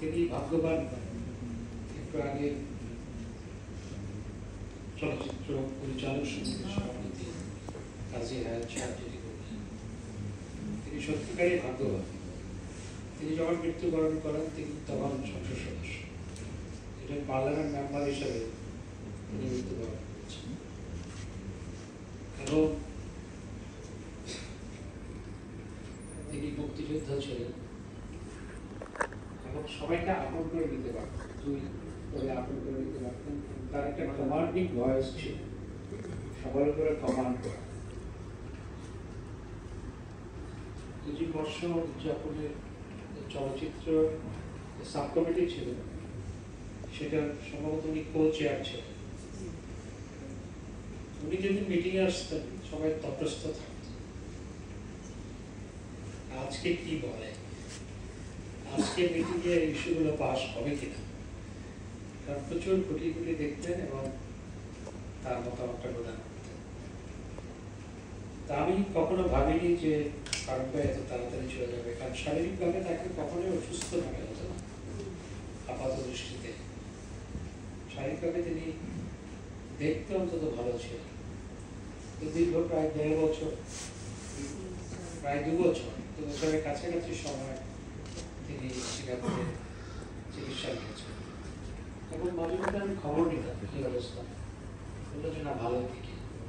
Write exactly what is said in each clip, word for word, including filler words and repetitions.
তিনি ভাগ্যবান একটু আগে চলচ্চিত্র পরিচালক সমিতির সভাপতি কাজী হায়াত সাহেব যেটি বললেন, তিনি সত্যিকারই ভাগ্যবান। তিনি যখন মৃত্যুবরণ করেন তিনি তখন সংসদ সদস্য, এটা পার্লামেন্ট মেম্বার হিসেবে তিনি মৃত্যুবরণ করেছেন। এবং তিনি মুক্তিযোদ্ধা ছিলেন এবং সবাইকে আপন করে নিতে পারতেন, তুই করে আপন করে নিতে পারতেন। তার একটা কমান্ডিং ভয়েস ছিল, সবার উপরে কমান্ড করা। পঁচিশ বর্ষ উদযাপনের চলচ্চিত্র সাব কমিটি ছিল, সেটা সম্ভবত উনি কো চেয়ার ছিলেন। উনি যদি মিটিংয়ে আসতেন সবাই তটস্থ থাকতেন, আজকে কি বলে, আজকে মিটিংয়ে এই ইস্যুগুলো পাস হবে কিনা, কারণ প্রচুর খুঁটি খুঁটি দেখতেন এবং তার মতামতটা প্রদান করতেন। তা আমি কখনো ভাবিনি যে ফারুক ভাই এত তাড়াতাড়ি চলে যাবে, কারণ শারীরিকভাবে তাকে কখনোই অসুস্থ মনে হতো না আপাত দৃষ্টিতে। শারীরিকভাবে তিনি দেখতে অন্তত ভালো ছিলেন। দীর্ঘ প্রায় দেড় বছর, প্রায় দু বছর দু বছরের কাছাকাছি সময় তিনি সিঙ্গাপুরে চিকিৎসা নিয়েছেন এবং মাঝে মধ্যে আমি খবর নিতাম কি অবস্থা, বললো যে না ভালো দিকে।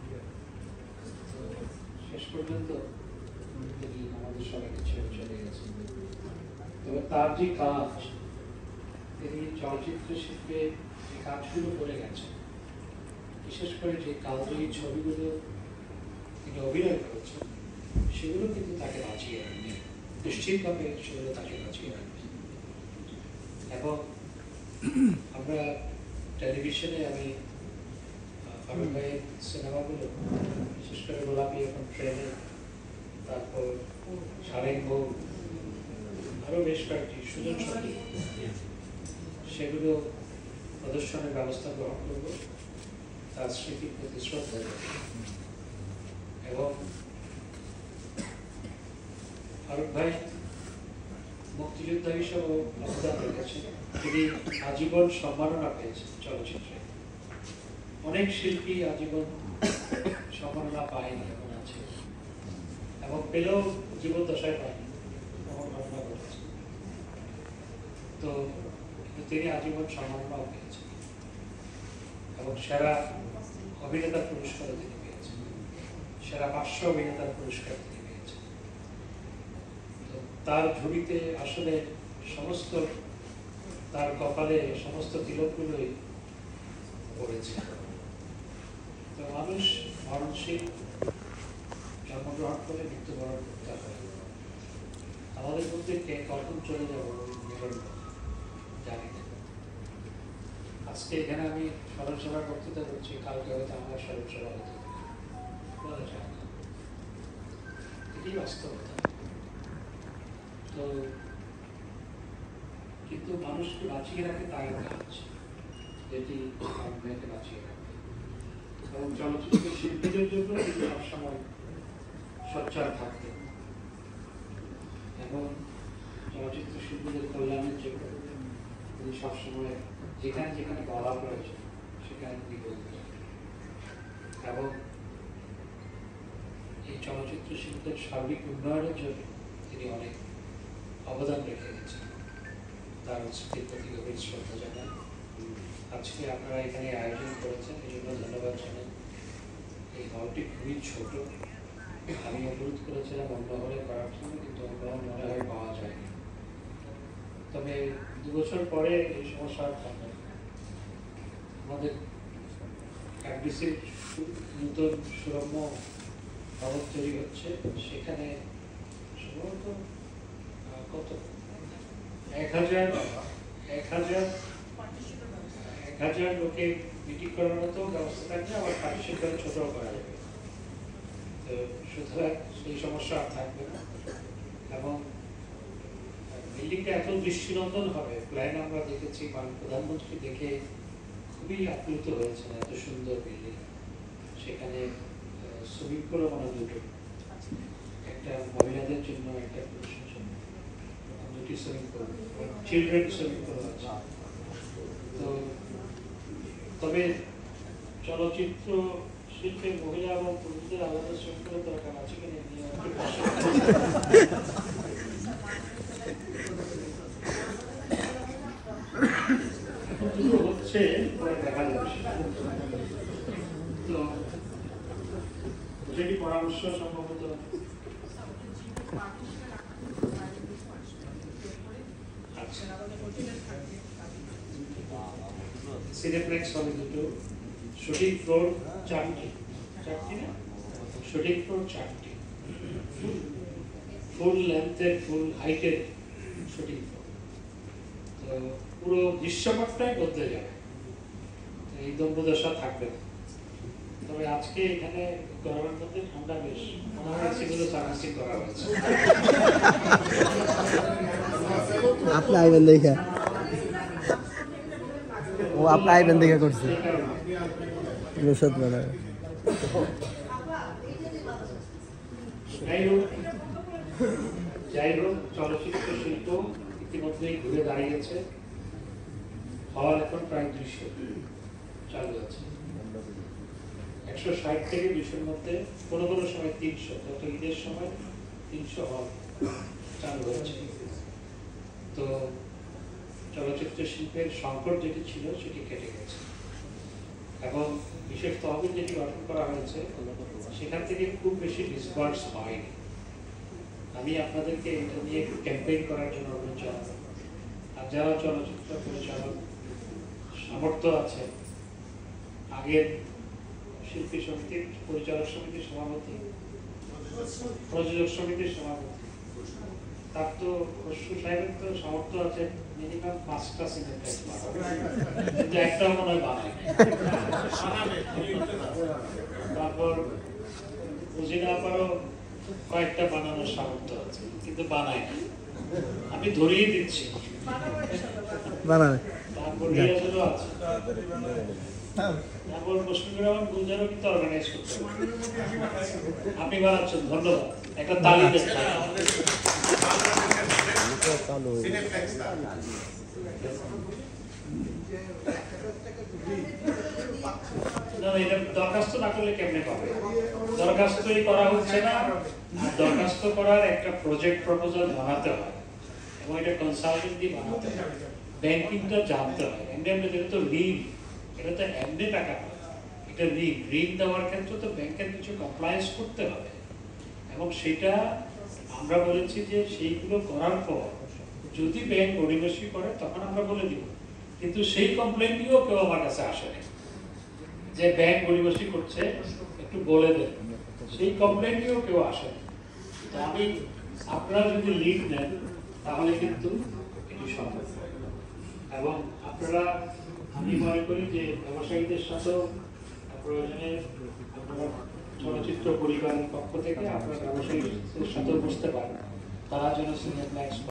শেষ পর্যন্ত তিনি আমাদের সবাইকে ছেড়ে চলে গেছেন। তবে তার যে কাজ, তিনি চলচ্চিত্র শিল্পে যে কাজগুলো করে গেছেন, বিশেষ করে যে কালজয়ী ছবিগুলো তিনি অভিনয় করেছেন, সেগুলো কিন্তু তাকে বাঁচিয়ে রাখবে, নিশ্চিতভাবে সেগুলো তাকে বাঁচিয়ে রাখবে। এবং আমরা টেলিভিশনে আমি ফারুক ভাইয়ের সিনেমাগুলো, বিশেষ করে গোলাপি এখন ট্রেনে, তারপর সারেং বউ, আরও বেশ কয়েকটি সুজন সঙ্গী, সেগুলো প্রদর্শনের ব্যবস্থা গ্রহণ করব তার স্মৃতির প্রতি শ্রদ্ধা জানাই। এবং ফারুক ভাই মুক্তিযোদ্ধা হিসেবে অবদান রেখেছেন, তিনি আজীবন সম্মাননা পেয়েছেন চলচ্চিত্রে। অনেক শিল্পী আজীবন সম্মাননা পায়নি, এখন আছে, এবং পেলেও জীবদ্দশায় পায়নি, এমন ঘটনা ঘটেছে। তো তিনি আজীবন সম্মাননাও পেয়েছেন এবং সেরা অভিনেতার পুরস্কারও তিনি পেয়েছেন, সেরা পার্শ্ব অভিনেতার পুরস্কার তিনি পেয়েছেন। তো তার ঝুড়িতে আসলে সমস্ত, তার কপালে সমস্ত তিলকগুলোই পড়েছে। তো মানুষ মরণশীল, জন্মগ্রহণ করে মৃত্যুবরণ করতে হয়। আমাদের মধ্যে কে কখন চলে যাবো জানি না। আজকে এখানে আমি স্মরণ সভার বক্তৃতা করছি, কালকে হয়তো আমার স্মরণ সভা হতে বলা যায় না, এটি বাস্তবতা। তো কিন্তু মানুষকে বাঁচিয়ে রাখে তার কাজ, যেটি মেয়েকে বাঁচিয়ে রাখে। এবং চলচ্চিত্র শিল্পীদের জন্য কিন্তু সবসময় সোচ্চার থাকতে এবং চলচ্চিত্র শিল্পীদের কল্যাণের জন্য তিনি সবসময় যেখানে যেখানে বলা প্রয়োজন সেখানে তিনি বলতেন। এবং এই চলচ্চিত্র শিল্পের সার্বিক উন্নয়নের জন্য তিনি অনেক অবদান রেখে গেছেন, তার স্মৃতির প্রতি গভীর শ্রদ্ধা জানাই। আজকে আপনারা এখানে আয়োজন করেছেন, এই জন্য ধন্যবাদ জানাই। এই হলটি খুবই ছোট, আমি অনুরোধ করেছিলাম অন্য হলে করার জন্য, কিন্তু অন্য হল মনে হয় পাওয়া যায়নি। তবে দু বছর পরে এই সমস্যা থাকবে। আমাদের এফডিসির নতুন সুরম্য ভবন তৈরি হচ্ছে, সেখানে সম্ভবত কত এক হাজার এক হাজার এক হাজার লোকে মিটিং করার মতো ব্যবস্থা থাকবে, আবার পার্টিশন করে ছোটও করা যাবে। তো সুতরাং সেই সমস্যা আর থাকবে না। এবং বিল্ডিংটা এত দৃষ্টিনন্দন হবে, প্ল্যান আমরা দেখেছি, প্রধানমন্ত্রী দেখে খুবই আপ্লুত হয়েছেন, এত সুন্দর বিল্ডিং। সেখানে সুইমিং পুলও মনে দুটো, একটা মহিলাদের জন্য, একটা পুরুষের জন্য। দুটি swimming pool, children swimming pool আছে। তো তবে চলচ্চিত্র শিল্পে মহিলা এবং পুরুষদের আলাদা সুইমিং পুলের দরকার আছে কিনা নিয়ে হচ্ছে দেখা যাচ্ছে। তো যেটি পরামর্শ সম্ভবত সিনেপ্লেক্স হবে দুটো, শুটিং ফ্লোর চারটি, চারটি না শুটিং ফ্লোর চারটি, ফুল লেন্থের ফুল হাইটের শুটিং ফ্লোর। তো পুরো দৃশ্যপটটাই বদলে যাবে, এই দ্বন্দ্বদশা থাকবে না। তবে আজকে এখানে গরমের মধ্যে ঠান্ডা বেশ, মনে হয় সেগুলো সার্ভিসিং করা হয়েছে। আপনি আইবেন দেখা, ও আপনি আইবেন দেখা করছে রসদ বানাবে। যাই হোক যাই হোক চলচ্চিত্র শিল্প ইতিমধ্যেই ঘুরে দাঁড়িয়েছে, হল এখন প্রায় দুইশো চালু আছে, একশো ষাট থেকে দুইশোর মধ্যে, কোনো কোনো সময় তিনশো, গত ঈদের সময় তিনশো হল চালু হয়েছে। তো চলচ্চিত্র শিল্পের সংকট যেটি ছিল সেটি কেটে গেছে, এবং বিশেষ তহবিল যেটি গঠন করা হয়েছে সেখান থেকে খুব বেশি ডিসবার্স হয়নি। আমি আপনাদেরকে এটা নিয়ে একটু ক্যাম্পেইন করার জন্য অনুরোধ জানাবো। আর যারা চলচ্চিত্র পরিচালক সামর্থ্য আছে, আগের শিল্পী সমিতির, পরিচালক সমিতির সভাপতি, প্রযোজক সমিতির সভাপতি, তার তো খসরু সাহেবের তো সামর্থ্য আছে মিনিমাম পাঁচটা সিনেপ্লেক্স বানাবে, কিন্তু একটাও মনে হয় বানায়। তারপর বুঝিনা আপারও কয়েকটা বানানোর সামর্থ্য আছে, কিন্তু বানায় না। আমি ধরিয়ে দিচ্ছি বানাবে। তারপর রিয়াজেরও আছে, তারপর মুশফিকুর রহমান গুলজারও কিন্তু অর্গানাইজ করতে পারে। আপনি বানাচ্ছেন, ধন্যবাদ, একটা তালি দেন। এটা দরখাস্ত না করলে কেমনে পাবে? দরখাস্তই করা হচ্ছে না। দরখাস্ত করার একটা প্রজেক্ট প্রপোজাল বানাতে হয়, এবং এটা কনসালটেন্ট দিয়ে বানাতে হয়, ব্যাংকিংটা জানতে হয়। এমনি এমনি এটা তো ঋণ, এটা তো এমনি টাকা নয়, এটা ঋণ। ঋণ দেওয়ার ক্ষেত্রে তো ব্যাংকের কিছু কমপ্লায়েন্স করতে হবে, এবং সেটা আমরা বলেছি যে সেইগুলো করার পর যদি ব্যাংক গড়িমসি করে তখন আমরা বলে দিব। কিন্তু সেই কমপ্লেনটিও কেউ আমার কাছে আসেনি যে ব্যাংক গড়িমসি করছে, একটু বলে দেন, সেই কমপ্লেনটিও কেউ আসেনি। তো আমি, আপনারা যদি লিড নেন তাহলে কিন্তু এটি সম্ভব। এবং আপনারা, আমি মনে করি যে ব্যবসায়ীদের সাথেও প্রয়োজনে আপনারা চলচ্চিত্র পরিবারের পক্ষ থেকে আপনারা ব্যবসায়ীদের সাথেও বুঝতে পারেন, তারা যেন সিনেপ্লেক্স